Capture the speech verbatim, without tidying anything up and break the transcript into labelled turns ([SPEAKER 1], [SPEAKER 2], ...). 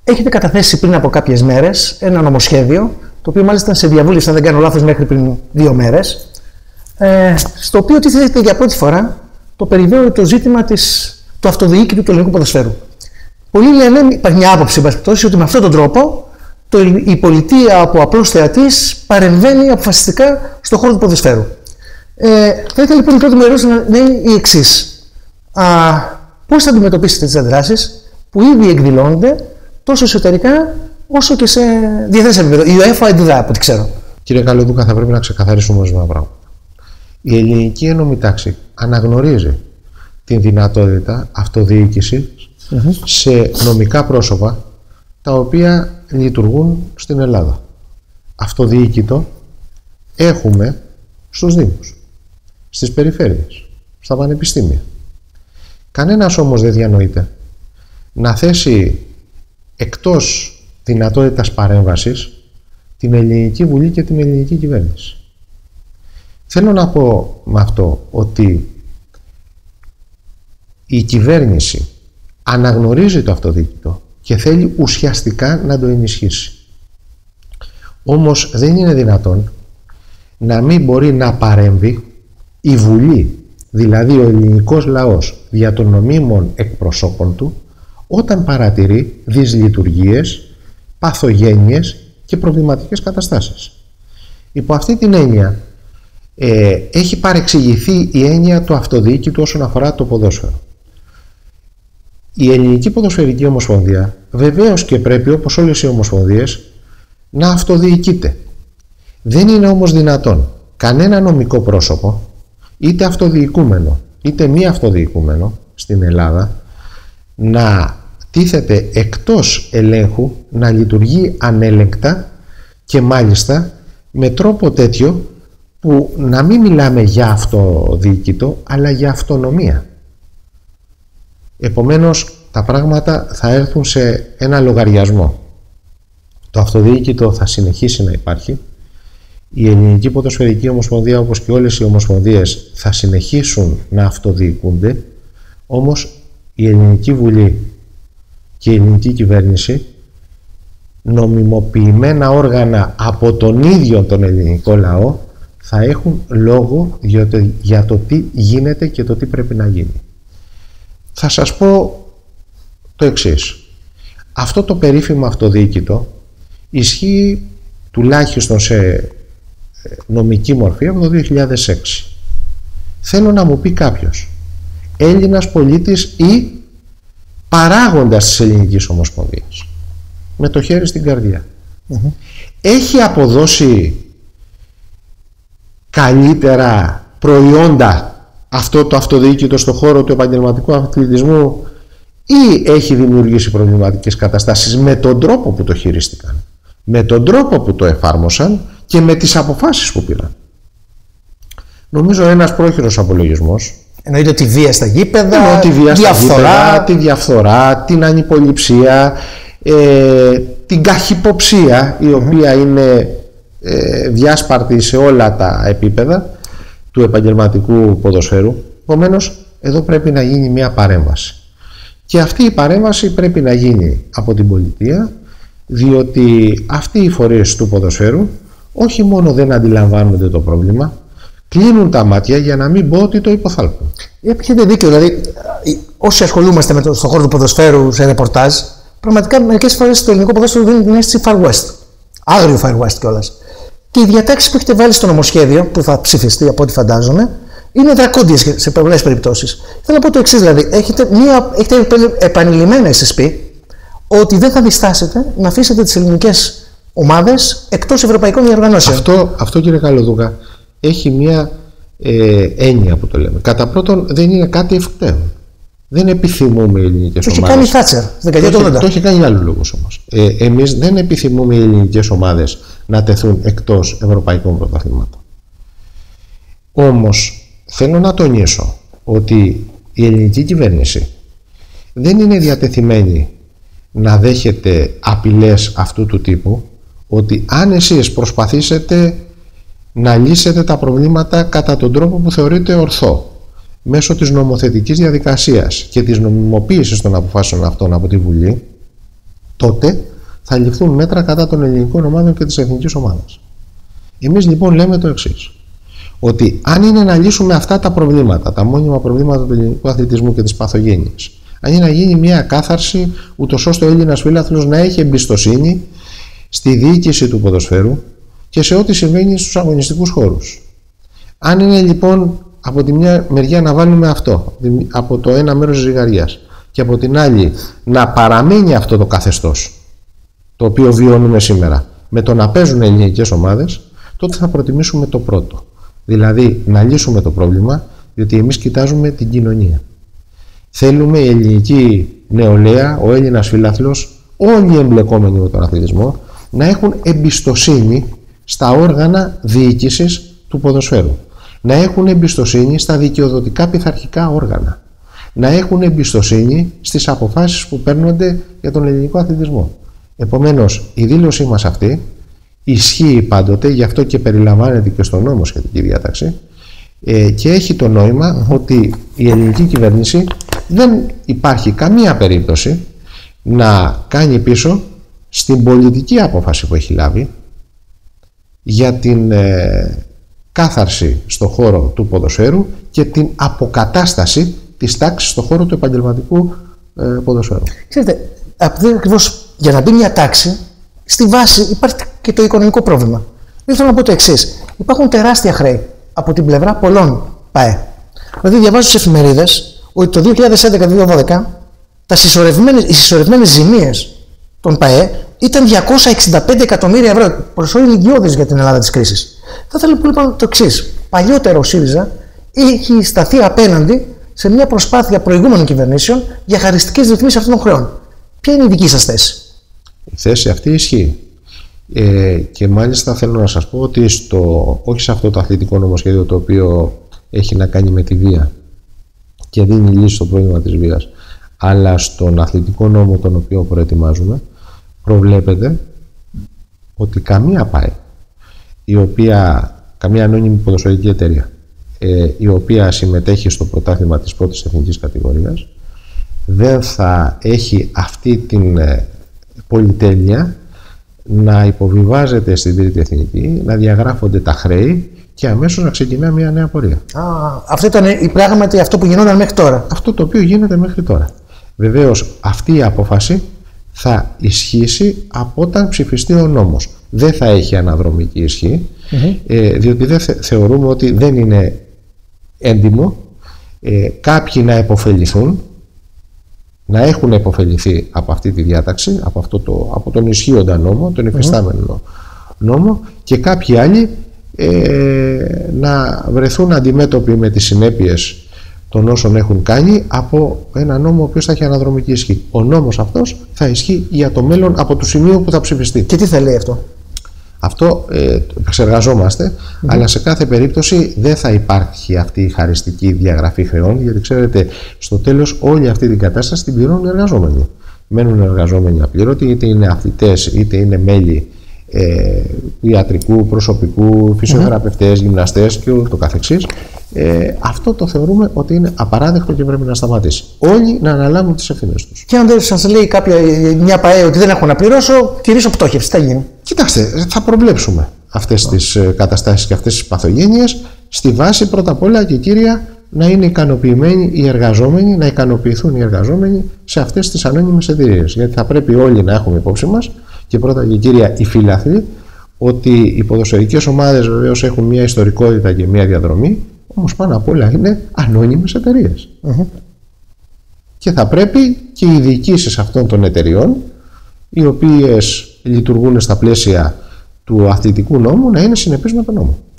[SPEAKER 1] έχετε καταθέσει πριν από κάποιες μέρες ένα νομοσχέδιο, το οποίο μάλιστα ήταν σε διαβούλευση, αν δεν κάνω λάθος, μέχρι πριν δύο μέρες, ε, στο οποίο τίθεται για πρώτη φορά το περιβόητο ζήτημα της, του αυτοδιοίκητου του ελληνικού ποδοσφαίρου. Πολλοί λένε, υπάρχει μια άποψη, ότι με αυτόν τον τρόπο το, η πολιτεία από απλός θεατής παρεμβαίνει αποφασιστικά στον χώρο του ποδοσφαίρου. Ε, θα ήθελα λοιπόν η πρώτη μου ερώτηση να είναι η εξής. Πώς θα αντιμετωπίσετε τις αντιδράσεις που ήδη εκδηλώνονται τόσο εσωτερικά όσο και σε διεθνές επίπεδο? Η UEFA αντιδρά, από ό,τι ξέρω.
[SPEAKER 2] Κύριε Καλοδούκα, θα πρέπει να ξεκαθαρίσουμε ορισμένα πράγματα. Η ελληνική ένωμη τάξη αναγνωρίζει την δυνατότητα αυτοδιοίκησης mm-hmm. σε νομικά πρόσωπα τα οποία λειτουργούν στην Ελλάδα. Αυτοδιοίκητο έχουμε στους Δήμους, στις περιφέρειες, στα πανεπιστήμια. Κανένας όμως δεν διανοείται να θέσει εκτός δυνατότητας παρέμβασης την Ελληνική Βουλή και την Ελληνική Κυβέρνηση. Θέλω να πω με αυτό ότι η κυβέρνηση αναγνωρίζει το αυτοδιοίκητο και θέλει ουσιαστικά να το ενισχύσει. Όμως δεν είναι δυνατόν να μην μπορεί να παρέμβει η Βουλή, δηλαδή ο ελληνικός λαός δια των νομίμων εκπροσώπων του, όταν παρατηρεί δυσλειτουργίες, παθογένειες και προβληματικές καταστάσεις. Υπό αυτή την έννοια ε, έχει παρεξηγηθεί η έννοια του αυτοδιοίκητου όσον αφορά το ποδόσφαιρο. Η Ελληνική Ποδοσφαιρική Ομοσπονδία βεβαίως και πρέπει, όπως όλες οι ομοσπονδίες, να αυτοδιοικείται. Δεν είναι όμως δυνατόν κανένα νομικό πρόσωπο, είτε αυτοδιοικούμενο είτε μη αυτοδιοικούμενο στην Ελλάδα, να τίθεται εκτός ελέγχου, να λειτουργεί ανέλεγκτα και μάλιστα με τρόπο τέτοιο που να μην μιλάμε για αυτοδιοίκητο αλλά για αυτονομία. Επομένως τα πράγματα θα έρθουν σε ένα λογαριασμό. Το αυτοδιοίκητο θα συνεχίσει να υπάρχει. Η Ελληνική Ποδοσφαιρική Ομοσπονδία, όπως και όλες οι ομοσπονδίες, θα συνεχίσουν να αυτοδιοικούνται, όμως η Ελληνική Βουλή και η ελληνική κυβέρνηση, νομιμοποιημένα όργανα από τον ίδιο τον ελληνικό λαό, θα έχουν λόγο για το, για το τι γίνεται και το τι πρέπει να γίνει. Θα σας πω το εξής. Αυτό το περίφημο αυτοδιοίκητο ισχύει τουλάχιστον σε νομική μορφή από το δύο χιλιάδες έξι. Θέλω να μου πει κάποιος, Έλληνας πολίτης ή παράγοντας της Ελληνικής Ομοσπονδίας, με το χέρι στην καρδιά, mm-hmm. έχει αποδώσει καλύτερα προϊόντα αυτό το αυτοδιοίκητο στον χώρο του επαγγελματικού αθλητισμού ή έχει δημιουργήσει προβληματικές καταστάσεις με τον τρόπο που το χειρίστηκαν, με τον τρόπο που το εφάρμοσαν και με τις αποφάσεις που πήραν? Νομίζω ένας πρόχειρος απολογισμός.
[SPEAKER 1] Εννοείται τη βία στα γήπεδα,
[SPEAKER 2] εννοώ τη βία στα
[SPEAKER 1] διαφθορά.
[SPEAKER 2] Γήπεδα, τη διαφθορά, την ανυποληψία, ε, την καχυποψία, η οποία είναι ε, διάσπαρτη σε όλα τα επίπεδα του επαγγελματικού ποδοσφαίρου. Επομένως, εδώ πρέπει να γίνει μια παρέμβαση. Και αυτή η παρέμβαση πρέπει να γίνει από την πολιτεία, διότι αυτοί οι φορείς του ποδοσφαίρου όχι μόνο δεν αντιλαμβάνονται το πρόβλημα, κλείνουν τα μάτια για να μην πω ότι το υποθάλπουν.
[SPEAKER 1] Έχετε δίκιο, δηλαδή όσοι ασχολούμαστε με το, στον χώρο του ποδοσφαίρου σε ρεπορτάζ, πραγματικά μερικές φορές το ελληνικό ποδόσφαιρο δίνει την αίσθηση Far West. Άγριο Far West κιόλας. Και οι διατάξεις που έχετε βάλει στο νομοσχέδιο, που θα ψηφιστεί από ό,τι φαντάζομαι, είναι δρακόντιες σε πολλές περιπτώσεις. Θέλω να πω το εξής, δηλαδή, έχετε, μία, έχετε επανειλημμένα εσείς πει ότι δεν θα διστάσετε να αφήσετε τις ελληνικές ομάδες εκτός ευρωπαϊκών διοργανώσεων.
[SPEAKER 2] Αυτό, αυτό κύριε Καλοδούκα, έχει μία ε, έννοια που το λέμε. Κατά πρώτον, δεν είναι κάτι ευκταίο. Δεν επιθυμούμε οι ελληνικές ομάδες.
[SPEAKER 1] Το έχει κάνει η Θάτσερ, δεκαετία του ογδόντα.
[SPEAKER 2] Το έχει κάνει άλλους λόγους όμως. Ε, εμείς δεν επιθυμούμε οι ελληνικές ομάδες να τεθούν εκτός ευρωπαϊκών πρωταθλημάτων. Όμως, θέλω να τονίσω ότι η ελληνική κυβέρνηση δεν είναι διατεθειμένη να δέχεται απειλές αυτού του τύπου, ότι αν εσείς προσπαθήσετε να λύσετε τα προβλήματα κατά τον τρόπο που θεωρείτε ορθό, μέσω της νομοθετικής διαδικασίας και της νομιμοποίησης των αποφάσεων αυτών από τη Βουλή, τότε θα ληφθούν μέτρα κατά των ελληνικών ομάδων και της εθνικής ομάδας. Εμείς λοιπόν λέμε το εξής, ότι αν είναι να λύσουμε αυτά τα προβλήματα, τα μόνιμα προβλήματα του ελληνικού αθλητισμού και της παθογένειας, αν είναι να γίνει μια κάθαρση, ούτως ώστε ο Έλληνας φίλαθλος να έχει εμπιστοσύνη στη διοίκηση του ποδοσφαίρου και σε ό,τι συμβαίνει στους αγωνιστικούς χώρους. Αν είναι λοιπόν από τη μια μεριά να βάλουμε αυτό, από το ένα μέρος της ζυγαριάς, και από την άλλη να παραμένει αυτό το καθεστώς το οποίο βιώνουμε σήμερα με το να παίζουν ελληνικές ομάδες, τότε θα προτιμήσουμε το πρώτο. Δηλαδή να λύσουμε το πρόβλημα, διότι εμείς κοιτάζουμε την κοινωνία. Θέλουμε η ελληνική νεολαία, ο Έλληνας φιλάθλος, όλοι οι εμπλεκόμενοι με τον αθλητισμό να έχουν εμπιστοσύνη στα όργανα διοίκησης του ποδοσφαίρου. Να έχουν εμπιστοσύνη στα δικαιοδοτικά πειθαρχικά όργανα. Να έχουν εμπιστοσύνη στις αποφάσεις που παίρνονται για τον ελληνικό αθλητισμό. Επομένως, η δήλωσή μας αυτή ισχύει πάντοτε, γι' αυτό και περιλαμβάνεται και στο νόμο σχετική διάταξη, ε, και έχει το νόημα mm-hmm. ότι η ελληνική κυβέρνηση δεν υπάρχει καμία περίπτωση να κάνει πίσω στην πολιτική απόφαση που έχει λάβει για την ε, κάθαρση στο χώρο του ποδοσφαίρου και την αποκατάσταση της τάξης στο χώρο του επαγγελματικού ε, ποδοσφαίρου.
[SPEAKER 1] Ξέρετε, ακριβώς για να μπει μια τάξη, στη βάση υπάρχει και το οικονομικό πρόβλημα. Δεν θέλω να πω το εξής. Υπάρχουν τεράστια χρέη από την πλευρά πολλών ΠΑΕ. Δηλαδή, διαβάζω στις εφημερίδες ότι το δύο χιλιάδες έντεκα δύο χιλιάδες δώδεκα τα συσσωρευμένες, οι συσσωρευμένες ζημίες των ΠΑΕ ήταν διακόσια εξήντα πέντε εκατομμύρια ευρώ. Ποσό ηλικιώδες για την Ελλάδα της κρίσης. Θα ήθελα λοιπόν το εξής. Παλιότερο ο ΣΥΡΙΖΑ έχει σταθεί απέναντι σε μια προσπάθεια προηγούμενων κυβερνήσεων για χαριστικές ρυθμίσεις αυτών των χρεών. Ποια είναι η δική σας θέση?
[SPEAKER 2] Η θέση αυτή ισχύει. Ε, και μάλιστα θέλω να σας πω ότι στο, όχι σε αυτό το αθλητικό νομοσχέδιο το οποίο έχει να κάνει με τη βία και δίνει λύση στο πρόβλημα της βίας, αλλά στον αθλητικό νόμο τον οποίο προετοιμάζουμε προβλέπεται ότι καμία ΠΑΕ, η οποία, καμία ανώνυμη ποδοσφαιρική εταιρεία ε, η οποία συμμετέχει στο πρωτάθλημα της πρώτης εθνικής κατηγορίας δεν θα έχει αυτή την ε, πολυτέλεια να υποβιβάζεται στην τρίτη εθνική, να διαγράφονται τα χρέη και αμέσως να ξεκινά μια νέα πορεία.
[SPEAKER 1] Α, αυτό ήταν η πράγματι αυτό που γινόταν μέχρι τώρα.
[SPEAKER 2] Αυτό το οποίο γίνεται μέχρι τώρα. Βεβαίως αυτή η απόφαση θα ισχύσει από όταν ψηφιστεί ο νόμος. Δεν θα έχει αναδρομική ισχύ, mm-hmm. ε, διότι δεν θε, θεωρούμε ότι δεν είναι έντιμο ε, κάποιοι να επωφεληθούν, να έχουν επωφεληθεί από αυτή τη διάταξη, από, αυτό το, από τον ισχύοντα νόμο, τον υφιστάμενο mm-hmm. νόμο, και κάποιοι άλλοι ε, να βρεθούν αντιμέτωποι με τις συνέπειες των όσων έχουν κάνει από ένα νόμο ο οποίος θα έχει αναδρομική ισχύ. Ο νόμος αυτός θα ισχύει για το μέλλον από το σημείο που θα ψηφιστεί.
[SPEAKER 1] Και τι θα λέει αυτό?
[SPEAKER 2] Αυτό ε, εξεργαζόμαστε, mm-hmm. αλλά σε κάθε περίπτωση δεν θα υπάρχει αυτή η χαριστική διαγραφή χρεών, γιατί ξέρετε, στο τέλος όλη αυτή την κατάσταση την πληρώνουν οι εργαζόμενοι. Μένουν εργαζόμενοι απλήρωτοι, είτε είναι αθλητές, είτε είναι μέλη ε, ιατρικού, προσωπικού, φυσιοθεραπευτές, mm-hmm. γυμναστές και ούτω καθεξής. Ε, αυτό το θεωρούμε ότι είναι απαράδεκτο και πρέπει να σταματήσει. Όλοι να αναλάβουν τις ευθύνες τους.
[SPEAKER 1] Και αν δεν σας λέει κάποια, μια ΠΑΕ ότι δεν έχω να πληρώσω, κηρύσω πτώχευση, τι θα γίνει?
[SPEAKER 2] Κοιτάξτε, θα προβλέψουμε αυτές oh. τις καταστάσεις και αυτές τις παθογένειες στη βάση πρώτα απ' όλα και κύρια να είναι ικανοποιημένοι οι εργαζόμενοι, να ικανοποιηθούν οι εργαζόμενοι σε αυτές τις ανώνυμες εταιρείες. Γιατί θα πρέπει όλοι να έχουμε υπόψη μας και πρώτα και κύρια οι φίλαθλοι ότι οι ποδοσφαιρικές ομάδες βεβαίως έχουν μια ιστορικότητα και μια διαδρομή, όμως πάνω απ' όλα είναι ανώνυμες εταιρείες. Mm-hmm. Και θα πρέπει και οι διοικήσεις αυτών των εταιρεών, οι οποίες λειτουργούν στα πλαίσια του αθλητικού νόμου, να είναι συνεπείς με τον νόμο.